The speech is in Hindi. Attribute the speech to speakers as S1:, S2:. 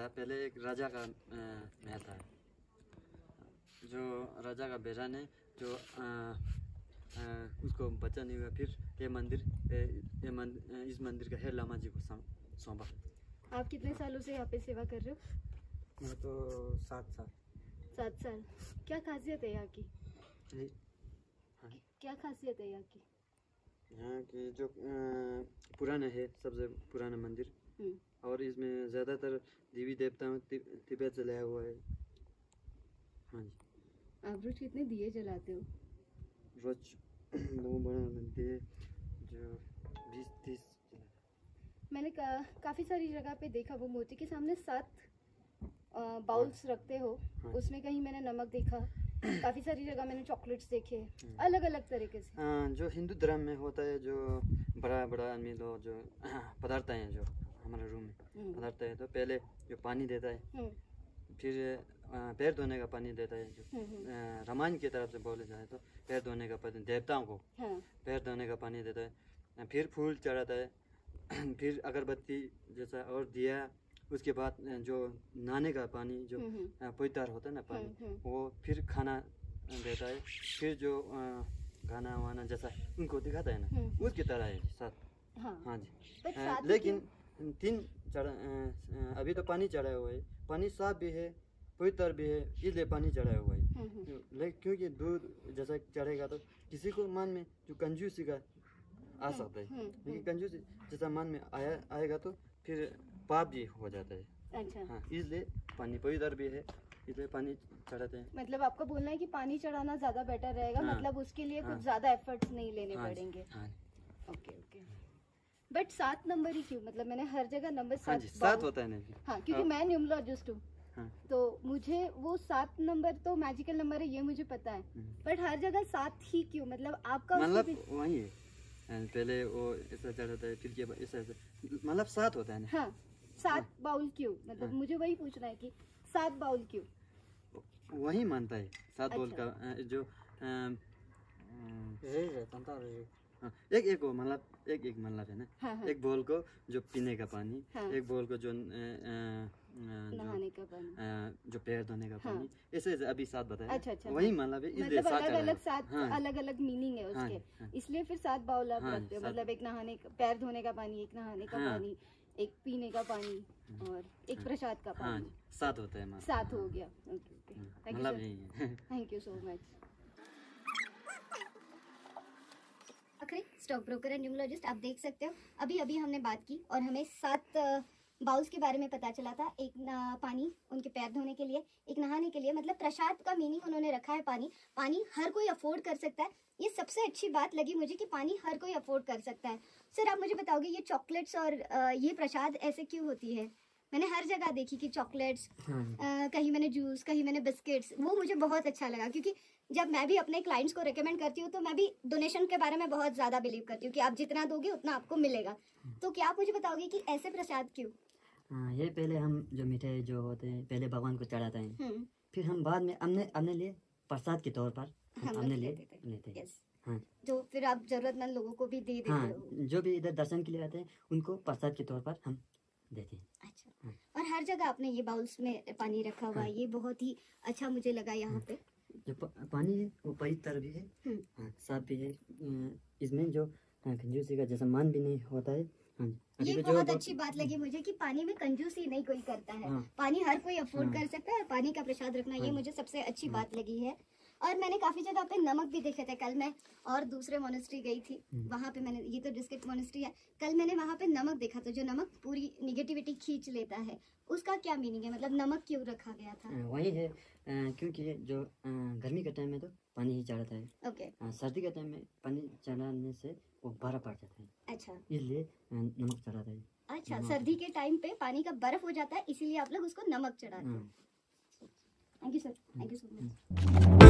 S1: था, पहले एक राजा का महल था, जो राजा का बेटा ने जो उसको बच्चा नहीं हुआ, फिर इस मंदिर का हेड लामा जी को सौंपा।
S2: आप कितने सालों से यहाँ पे सेवा कर रहे हो?
S1: मैं तो 7 साल।
S2: 7 साल। क्या खासियत है यहाँ की?
S1: हाँ।
S2: क्या खासियत है यहाँ की?
S1: यहाँ की जो पुराना है, सबसे पुराना मंदिर, और इसमें ज़्यादातर देवी देवताओं तिब्बत से लाया हुआ है। हाँ जी।
S2: आप रोज कितने दिए जलाते हो?
S1: रोज वो बड़ा बनते हैं जो 20-30।
S2: मैंने काफ़ी सारी जगह पे देखा, वो मूर्ति के सामने 7 बाउल्स रखते हो।
S1: हाँ।
S2: उसमें कहीं मैंने नमक देखा, काफ़ी सारी जगह मैंने चॉकलेट्स देखे, अलग अलग तरीके से।
S1: जो हिंदू धर्म में होता है, जो बड़ा बड़ा आदमी लोग जो पदार्थ हैं, जो हमारे रूम में पदार्थ है, तो पहले जो पानी देता है, फिर पैर धोने का पानी देता है, जो रामायण की तरफ से बोले जाए तो पैर धोने का पानी, देवताओं को पैर धोने का पानी देता है, फिर फूल चढ़ाता है, फिर अगरबत्ती जैसा और दिया, उसके बाद जो नहाने का पानी, जो पवित्र होता है ना पानी, वो फिर खाना देता है, फिर जो गाना वाना जैसा उनको दिखाता है ना, उसकी तरह है साथ। हाँ जी। लेकिन 3 अभी तो पानी चढ़ाया हुआ है, पानी साफ भी है, पवित्र भी है, इसलिए पानी चढ़ाया हुआ है। लेकिन क्योंकि दूध जैसा चढ़ेगा तो किसी को मन में जो कंजूसी का आ सकता है, लेकिन कंजूसी जैसा मन में आएगा तो फिर पाप भी हो जाता है।
S2: अच्छा।
S1: हाँ, इसलिए पानी पवित्र भी है, इसलिए पानी चढ़ाते हैं।
S2: मतलब आपका बोलना है कि पानी चढ़ाना ज़्यादा बेटर रहेगा। हाँ। मतलब उसके लिए कुछ ज़्यादा एफर्ट्स नहीं लेने पड़ेंगे। Okay okay. बट 7 नंबर ही क्यों? मतलब मैंने हर जगह नंबर 7
S1: होता है नहीं।
S2: हाँ, क्योंकि मैं न्यूमरोलॉजिस्ट हूँ, तो मुझे वो 7 नंबर तो मैजिकल नंबर है, ये मुझे पता है, बट हर जगह 7 ही क्यों? मतलब आपका
S1: मतलब वही है, पहले वो ऐसा चढ़ाता है, फिर ऐसा मतलब 7 होता है ना। हाँ,
S2: 7 बाउल क्यों? मतलब मुझे वही पूछना है कि 7 बाउल क्यों?
S1: वही मानता है 7 बाउल का जो एक मतलब एक मतलब है ना। एक बोल को जो पीने का पानी, एक बोल को जो
S2: नहाने का पानी,
S1: जो पैर धोने का पानी, ऐसे अभी 7 बताया।
S2: अच्छा।
S1: वही मतलब है,
S2: मतलब अलग अलग मीनिंग है उसके, इसलिए फिर 7 बाउल आप रखते हो। मतलब एक नहाने का, पैर धोने का पानी, एक नहाने का पानी, एक पीने का पानी, और एक प्रसाद का पानी।
S1: 7 होता है।
S2: 7 हो गया। Thank you so much. Stock broker and numerologist, आप देख सकते हो अभी हमने बात की और हमें 7 बाउल्स के बारे में पता चला था। एक पानी उनके पैर धोने के लिए, एक नहाने के लिए, मतलब प्रसाद का मीनिंग उन्होंने रखा है। पानी हर कोई अफोर्ड कर सकता है, ये सबसे अच्छी बात लगी मुझे कि पानी हर कोई अफोर्ड कर सकता है। सर, आप मुझे बताओगे ये चॉकलेट्स और ये प्रसाद ऐसे क्यों होती है? मैंने हर जगह देखी कि चॉकलेट्स, कहीं मैंने जूस, कहीं मैंने बिस्किट्स, वो मुझे बहुत अच्छा लगा, क्योंकि जब मैं भी अपने क्लाइंट्स को रेकमेंड करती हूँ तो मैं भी डोनेशन के बारे में बहुत ज़्यादा बिलीव करती हूँ कि आप जितना दोगे उतना आपको मिलेगा। तो क्या आप मुझे बताओगे कि ऐसे प्रसाद क्यों?
S3: ये पहले हम जो मिठाई जो होते हैं पहले भगवान को चढ़ाते हैं, फिर हम बाद में अपने लिए प्रसाद के तौर पर अपने लिए लेते हैं। हाँ,
S2: जो फिर आप जरूरतमंद लोगों को भी दे देते हो।
S3: जो भी इधर दर्शन के लिए आते हैं उनको प्रसाद के तौर पर हम देते हैं।
S2: अच्छा। और हर जगह आपने ये बाउल्स में पानी रखा हुआ है, ये बहुत ही अच्छा मुझे लगा। यहाँ पे
S3: जो पानी है वो पवित्र भी है, साफ भी है, इसमें जो कंजूसी का जैसा मान भी नहीं होता है।
S2: ये बहुत अच्छी बात लगी मुझे कि पानी में कंजूसी नहीं कोई करता है। पानी हर कोई अफोर्ड कर सकता है, और पानी का प्रसाद रखना ये मुझे सबसे अच्छी बात लगी है। और मैंने काफी जगह पे नमक भी देखे थे। कल मैं और दूसरे मोनेस्ट्री गई थी, वहाँ पे मैंने, ये तो डिस्ट्रिक्ट मोनेस्ट्री है, कल मैंने वहाँ पे नमक देखा था। जो नमक पूरी निगेटिविटी खींच लेता है, उसका क्या मीनिंग है? मतलब नमक क्यों रखा गया था?
S3: वही है, क्योंकि जो गर्मी के टाइम में तो पानी ही चढ़ाता है।
S2: ओके।
S3: सर्दी के टाइम में पानी चढ़ाने से वो बर्फ पड़ जाता है। अच्छा, इसलिए नमक चढ़ाता है।
S2: अच्छा, सर्दी के टाइम पे पानी का बर्फ हो जाता है, इसीलिए आप लोग उसको नमक चढ़ाते हैं। Thank you sir, thank you so much.